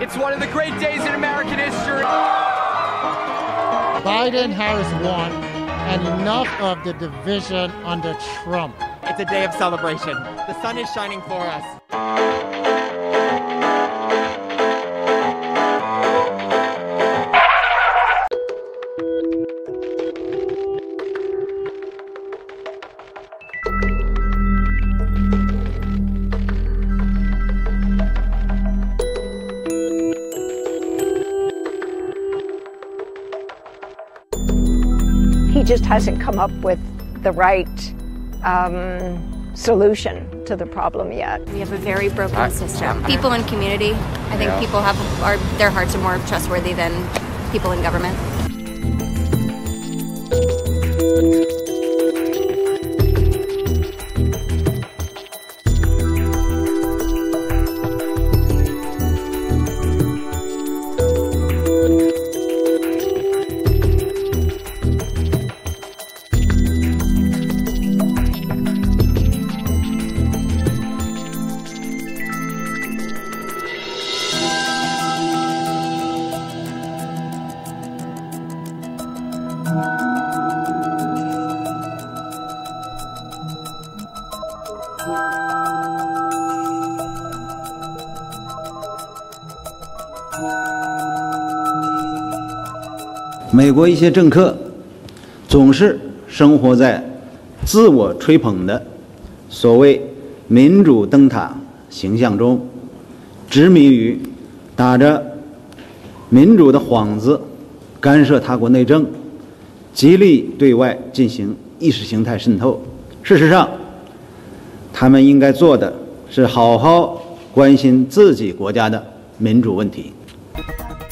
It's one of the great days in American history. Biden-Harris won, and enough of the division under Trump. It's a day of celebration. The sun is shining for us. ，He just hasn't come up with the right solution to the problem yet. We have a very broken system. People in community, I think people their hearts are more trustworthy than people in government. 美国一些政客总是生活在自我吹捧的所谓民主灯塔形象中，执迷于打着民主的幌子干涉他国内政，极力对外进行意识形态渗透。事实上，他们应该做的是好好关心自己国家的民主问题。